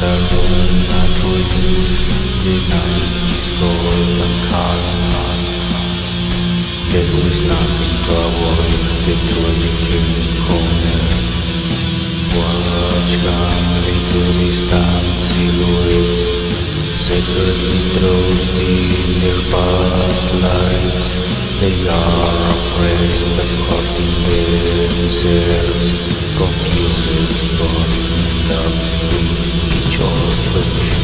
Barcelona drüben, die Nacht ist gold und kalt. There was nothing to avoid between the corner. Watch coming to distant silhouettes, separately trust in their past lives. They are afraid of hurting themselves, confused but in love with each other.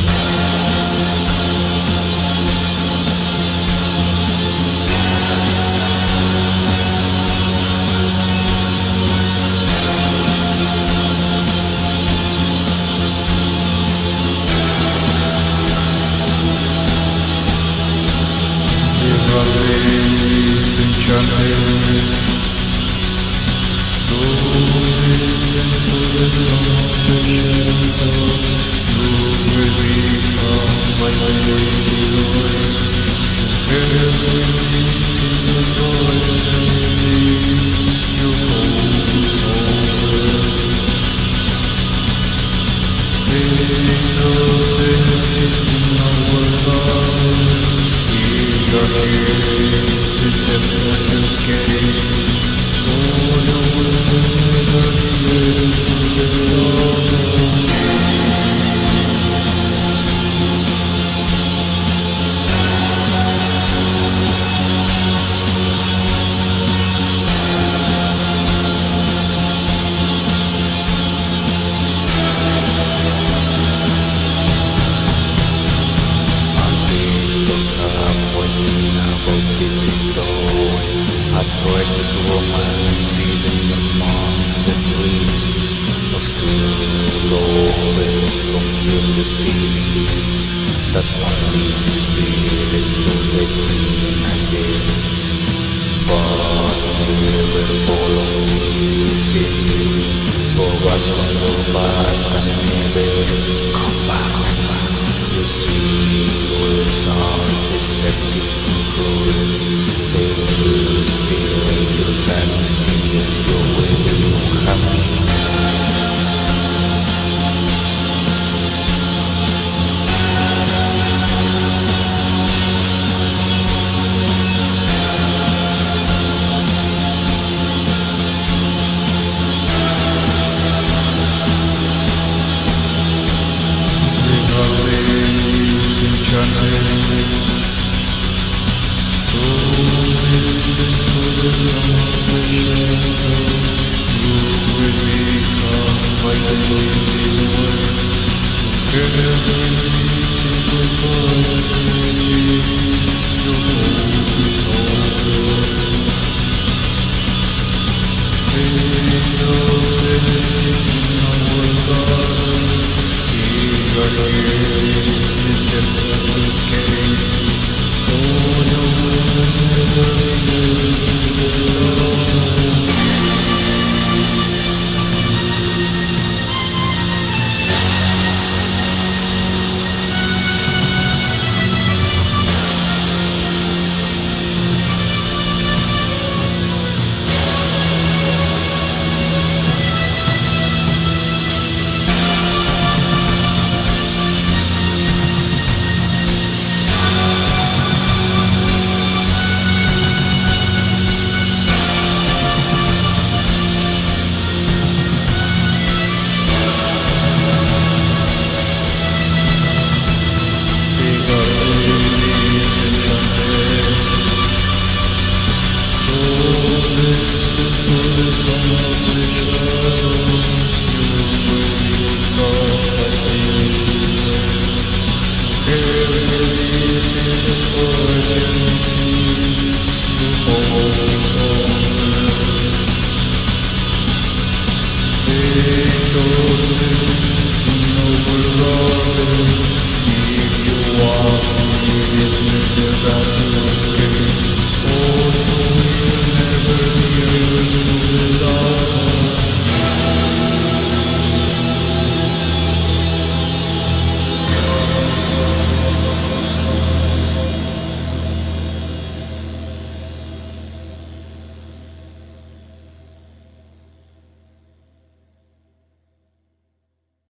Listen to the song of the shadows. You will become my lazy voice. Everything in the voice you hold over. Because exist in our lives, we are here to defend and escape. Poetic romance hidden among the trees of two low-rest confused feelings that only the spirit could let in again. But never follow easily, forgot from the back and never come back. The sweet words are deceptive and cruel. They will still make your family and your will happy. If you want, you get me the